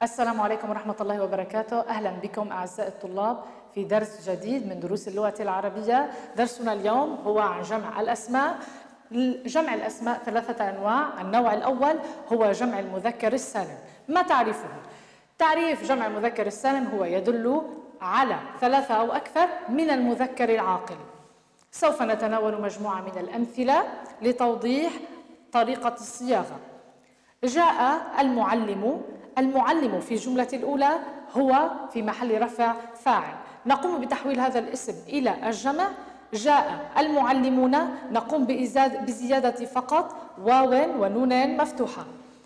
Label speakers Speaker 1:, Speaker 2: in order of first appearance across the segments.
Speaker 1: السلام عليكم ورحمة الله وبركاته. أهلا بكم أعزائي الطلاب في درس جديد من دروس اللغة العربية. درسنا اليوم هو عن جمع الأسماء. جمع الأسماء ثلاثة أنواع. النوع الأول هو جمع المذكر السالم. ما تعريفه؟ تعريف جمع المذكر السالم هو يدل على ثلاثة أو أكثر من المذكر العاقل. سوف نتناول مجموعة من الأمثلة لتوضيح طريقة الصياغة. جاء المعلم. المعلم في الجملة الأولى هو في محل رفع فاعل، نقوم بتحويل هذا الاسم إلى الجمع. جاء المعلمون، نقوم بزيادة فقط واو ونون مفتوحة.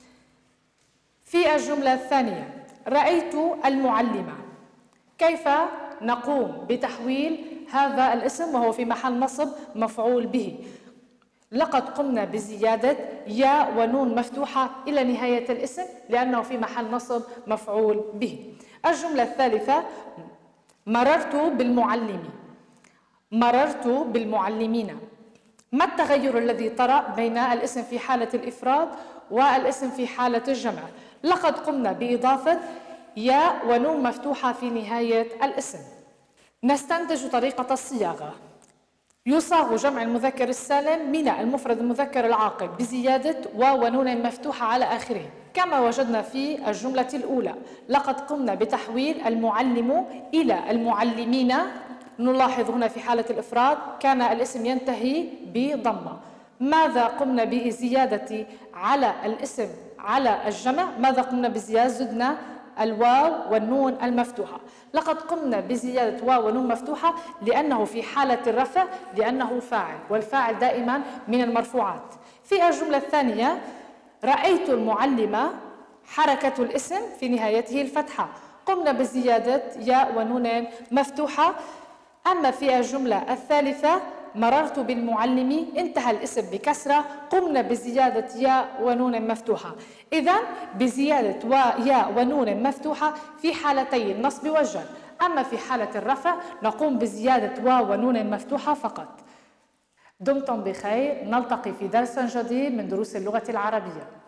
Speaker 1: في الجملة الثانية رأيت المعلمة، كيف نقوم بتحويل هذا الاسم وهو في محل نصب مفعول به؟ لقد قمنا بزيادة ياء ونون مفتوحة إلى نهاية الاسم لأنه في محل نصب مفعول به. الجملة الثالثة مررت بالمعلم. مررت بالمعلمين. ما التغير الذي طرأ بين الاسم في حالة الإفراد والاسم في حالة الجمع؟ لقد قمنا بإضافة ياء ونون مفتوحة في نهاية الاسم. نستنتج طريقة الصياغة. يصاغ جمع المذكر السالم من المفرد المذكر العاقل بزيادة واو ونون مفتوحة على آخره كما وجدنا في الجملة الأولى. لقد قمنا بتحويل المعلم إلى المعلمين. نلاحظ هنا في حالة الإفراد كان الاسم ينتهي بضمة. ماذا قمنا بزيادة على الاسم على الجمع؟ ماذا قمنا بزيادة؟ زدنا الواو والنون المفتوحة. لقد قمنا بزيادة واو ونون مفتوحة لأنه في حالة الرفع، لأنه فاعل، والفاعل دائما من المرفوعات. في الجملة الثانية رأيت المعلمة، حركة الاسم في نهايته الفتحة، قمنا بزيادة ياء ونون مفتوحة. أما في الجملة الثالثة مررت بالمعلم، انتهى الاسم بكسرة، قمنا بزيادة ياء ونون مفتوحة. إذن بزيادة ياء ونون مفتوحة في حالتي النصب والجر. أما في حالة الرفع نقوم بزيادة واو ونون مفتوحة فقط. دمتم بخير، نلتقي في درس جديد من دروس اللغة العربية.